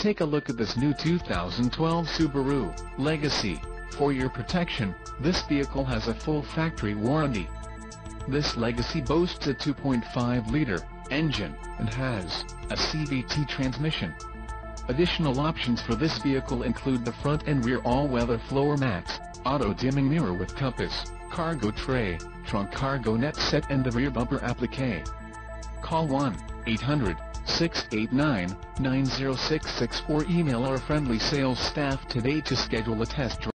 Take a look at this new 2012 Subaru Legacy. For your protection, this vehicle has a full factory warranty. This Legacy boasts a 2.5-liter engine and has a CVT transmission. Additional options for this vehicle include the front and rear all-weather floor mats, auto-dimming mirror with compass, cargo tray, trunk cargo net set and the rear bumper applique. Call 1-800-689-9066 or email our friendly sales staff today to schedule a test drive.